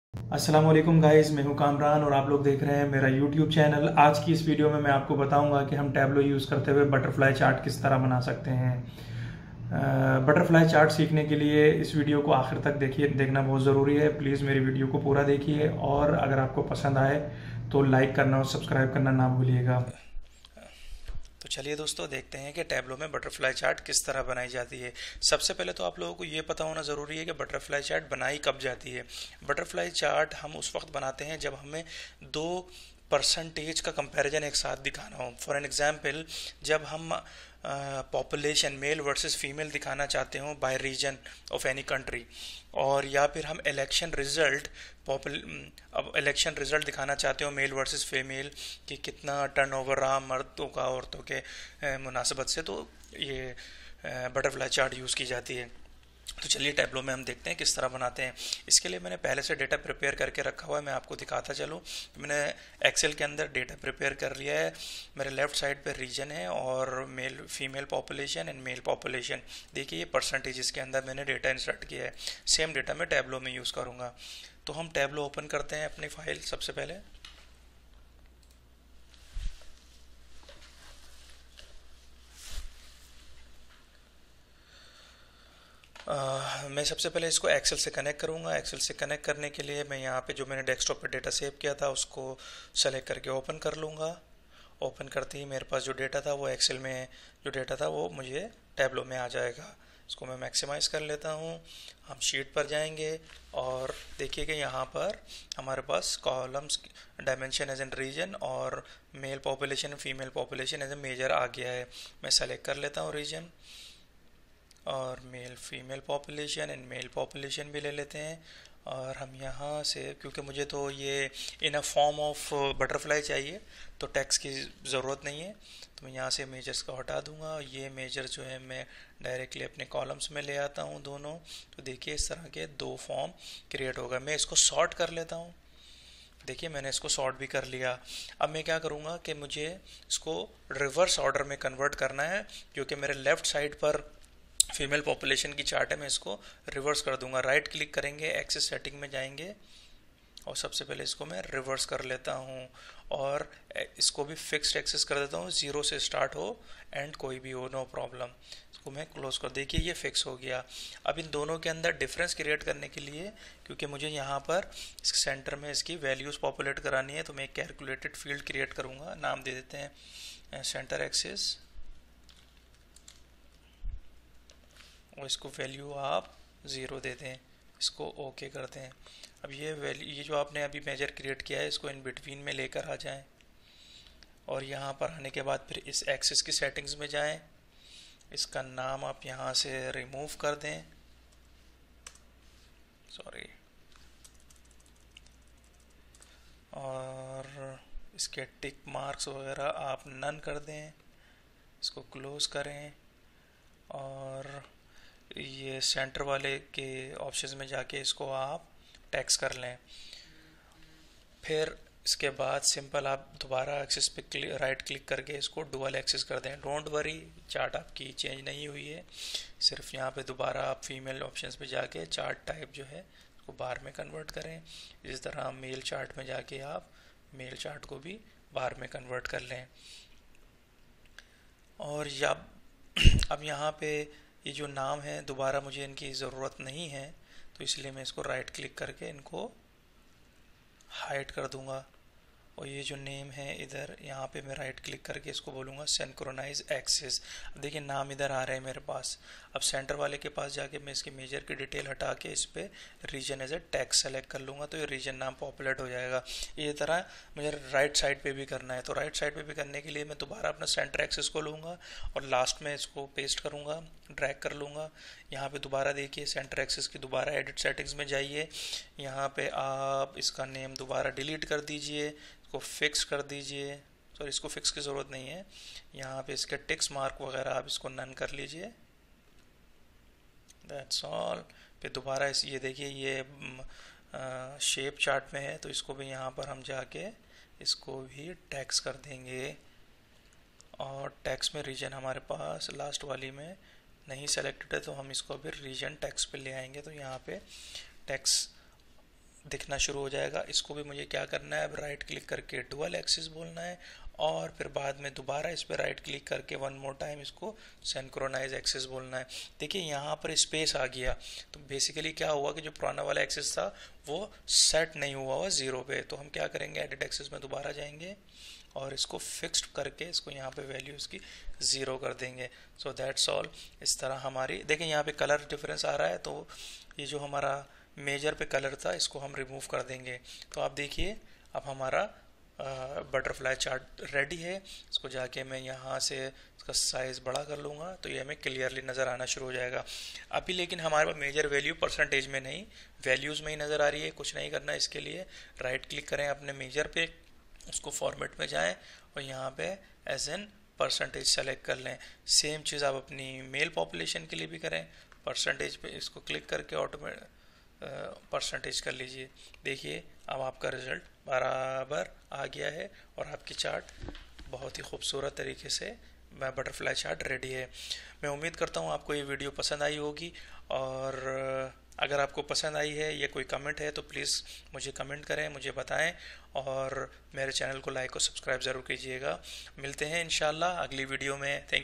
अस्सलाम वालेकुम गाइस, मैं हूं कामरान और आप लोग देख रहे हैं मेरा यूट्यूब चैनल। आज की इस वीडियो में मैं आपको बताऊंगा कि हम टैब्लो यूज़ करते हुए बटरफ्लाई चार्ट किस तरह बना सकते हैं। बटरफ्लाई चार्ट सीखने के लिए इस वीडियो को आखिर तक देखना बहुत ज़रूरी है। प्लीज़ मेरी वीडियो को पूरा देखिए और अगर आपको पसंद आए तो लाइक करना और सब्सक्राइब करना ना भूलिएगा। तो चलिए दोस्तों, देखते हैं कि टैब्लो में बटरफ्लाई चार्ट किस तरह बनाई जाती है। सबसे पहले तो आप लोगों को ये पता होना ज़रूरी है कि बटरफ्लाई चार्ट बनाई कब जाती है। बटरफ्लाई चार्ट हम उस वक्त बनाते हैं जब हमें दो परसेंटेज का कंपैरिजन एक साथ दिखाना हो। फॉर एन एग्जांपल, जब हम पॉपुलेशन मेल वर्सेस फीमेल दिखाना चाहते हो by reason of any country, और या फिर हम इलेक्शन रिजल्ट अब इलेक्शन रिजल्ट दिखाना चाहते हो मेल वर्सेस फीमेल कि कितना टर्नओवर रहा मर्दों का औरतों के मुनासबत से, तो ये बटरफ्लाई चार्ट यूज़ की जाती है। तो चलिए टैब्लो में हम देखते हैं किस तरह बनाते हैं। इसके लिए मैंने पहले से डेटा प्रिपेयर करके रखा हुआ है, मैं आपको दिखाता चलूँ। तो मैंने एक्सेल के अंदर डेटा प्रिपेयर कर लिया है। मेरे लेफ्ट साइड पे रीजन है और male female population and male population. देखिए ये परसेंटेज इसके अंदर मैंने डेटा इंसर्ट किया है। सेम डेटा मैं टैब्लो में यूज़ करूँगा। तो हम टैब्लो ओपन करते हैं अपनी फाइल। सबसे पहले मैं सबसे पहले इसको एक्सेल से कनेक्ट करूँगा। एक्सेल से कनेक्ट करने के लिए मैं यहाँ पे जो मैंने डेस्कटॉप पे डेटा सेव किया था उसको सेलेक्ट करके ओपन कर लूँगा। ओपन करते ही मेरे पास जो डेटा था वो एक्सेल में जो डेटा था वो मुझे टैब्लो में आ जाएगा। इसको मैं मैक्सिमाइज़ कर लेता हूँ। हम शीट पर जाएंगे और देखिए कि यहाँ पर हमारे पास columns dimension as an region और male population female population as a measure आ गया है। मैं सेलेक्ट कर लेता हूँ रीजन और male female population and male population भी ले लेते हैं। और हम यहाँ से, क्योंकि मुझे तो ये in a form of butterfly चाहिए तो टैक्स की ज़रूरत नहीं है, तो मैं यहाँ से मेजर्स को हटा दूंगा। ये मेजर जो है मैं डायरेक्टली अपने कॉलम्स में ले आता हूँ दोनों। तो देखिए इस तरह के दो फॉर्म क्रिएट होगा। मैं इसको सॉर्ट कर लेता हूँ। देखिए मैंने इसको सॉर्ट भी कर लिया। अब मैं क्या करूँगा कि मुझे इसको रिवर्स ऑर्डर में कन्वर्ट करना है, क्योंकि मेरे लेफ़्ट साइड पर फीमेल पॉपुलेशन की चार्ट है। मैं इसको रिवर्स कर दूंगा। राइट क्लिक करेंगे, एक्सेस सेटिंग में जाएंगे और सबसे पहले इसको मैं रिवर्स कर लेता हूँ और इसको भी फिक्स्ड एक्सेस कर देता हूँ। ज़ीरो से स्टार्ट हो एंड कोई भी हो, नो प्रॉब्लम। इसको मैं क्लोज कर, देखिए ये फिक्स हो गया। अब इन दोनों के अंदर डिफरेंस क्रिएट करने के लिए, क्योंकि मुझे यहाँ पर इस सेंटर में इसकी वैल्यूज़ पॉपुलेट करानी है, तो मैं एक कैलकुलेटेड फील्ड क्रिएट करूँगा। नाम दे देते हैं सेंटर एक्सिस और इसको वैल्यू आप ज़ीरो दे दें। इसको ओके करते हैं। अब ये वैल्यू, ये जो आपने अभी मेजर क्रिएट किया है, इसको इन बिटवीन में लेकर आ जाएं और यहाँ पर आने के बाद फिर इस एक्सिस की सेटिंग्स में जाएं। इसका नाम आप यहाँ से रिमूव कर दें, सॉरी, और इसके टिक मार्क्स वगैरह आप नन कर दें। इसको क्लोज करें और ये सेंटर वाले के ऑप्शंस में जाके इसको आप टैक्स कर लें। फिर इसके बाद सिंपल आप दोबारा एक्सिस पे राइट क्लिक करके इसको डुअल एक्सिस कर दें। डोंट वरी, चार्ट आपकी चेंज नहीं हुई है। सिर्फ यहाँ पे दोबारा आप फीमेल ऑप्शंस पे जाके चार्ट टाइप जो है उसको बार में कन्वर्ट करें। इस तरह मेल चार्ट में जाके आप मेल चार्ट को भी बार में कन्वर्ट कर लें। और अब यहाँ पे ये जो नाम है दोबारा मुझे इनकी ज़रूरत नहीं है, तो इसलिए मैं इसको राइट क्लिक करके इनको हाइड कर दूंगा। और ये जो नेम है इधर, यहाँ पे मैं राइट क्लिक करके इसको बोलूँगा सिंक्रोनाइज एक्सिस। अब देखिए नाम इधर आ रहे हैं मेरे पास। अब सेंटर वाले के पास जाके मैं इसकी मेजर की डिटेल हटा के इस पर region as a text select कर लूँगा, तो ये रीजन नाम पॉपुलेट हो जाएगा। ये तरह मुझे राइट साइड पे भी करना है, तो राइट साइड पे भी करने के लिए मैं दोबारा अपना सेंटर एक्सिस को लूँगा और लास्ट में इसको पेस्ट करूँगा, ड्रैग कर लूँगा। यहाँ पे दोबारा देखिए सेंटर एक्सिस की दोबारा एडिट सेटिंग्स में जाइए। यहाँ पे आप इसका नेम दोबारा डिलीट कर दीजिए, को फिक्स कर दीजिए। सॉरी, इसको फिक्स की ज़रूरत नहीं है। यहाँ पे इसके टिक्स मार्क वगैरह आप इसको नन कर लीजिए। That's all. फिर दोबारा इस ये देखिए ये शेप चार्ट में है, तो इसको भी यहाँ पर हम जाके इसको भी टैक्स कर देंगे। और टैक्स में रीजन हमारे पास लास्ट वाली में नहीं सेलेक्टेड है, तो हम इसको अभी रीजन टैक्स पे ले आएंगे। तो यहाँ पे टैक्स दिखना शुरू हो जाएगा। इसको भी मुझे क्या करना है, अब राइट क्लिक करके डुअल एक्सिस बोलना है और फिर बाद में दोबारा इस पर राइट क्लिक करके वन मोर टाइम इसको सिंक्रोनाइज एक्सिस बोलना है। देखिए यहाँ पर स्पेस आ गया, तो बेसिकली क्या हुआ कि जो पुराना वाला एक्सिस था वो सेट नहीं हुआ हुआ 0 पे। तो हम क्या करेंगे, एडिट एक्सिस में दोबारा जाएंगे और इसको फिक्स्ड करके इसको यहाँ पे वैल्यू इसकी 0 कर देंगे। So that's all. इस तरह हमारी देखिए यहाँ पे कलर डिफरेंस आ रहा है, तो ये जो हमारा मेजर पे कलर था इसको हम रिमूव कर देंगे। तो आप देखिए अब हमारा बटरफ्लाई चार्ट रेडी है। इसको जाके मैं यहाँ से इसका साइज़ बड़ा कर लूँगा तो ये हमें क्लियरली नज़र आना शुरू हो जाएगा। अभी लेकिन हमारे पास मेजर वैल्यू परसेंटेज में नहीं, वैल्यूज़ में ही नज़र आ रही है। कुछ नहीं करना, इसके लिए राइट क्लिक करें अपने मेजर पे, उसको फॉर्मेट में जाएं और यहाँ पे एज एन परसेंटेज सेलेक्ट कर लें। सेम चीज़ आप अपनी मेल पॉपुलेशन के लिए भी करें, परसेंटेज पे इसको क्लिक करके ऑटोमेटिक परसेंटेज कर लीजिए। देखिए अब आपका रिज़ल्ट बराबर आ गया है और आपकी चार्ट बहुत ही खूबसूरत तरीके से बटरफ्लाई चार्ट रेडी है। मैं उम्मीद करता हूँ आपको ये वीडियो पसंद आई होगी, और अगर आपको पसंद आई है या कोई कमेंट है तो प्लीज़ मुझे कमेंट करें, मुझे बताएं और मेरे चैनल को लाइक और सब्सक्राइब ज़रूर कीजिएगा। मिलते हैं इंशाल्लाह अगली वीडियो में। थैंक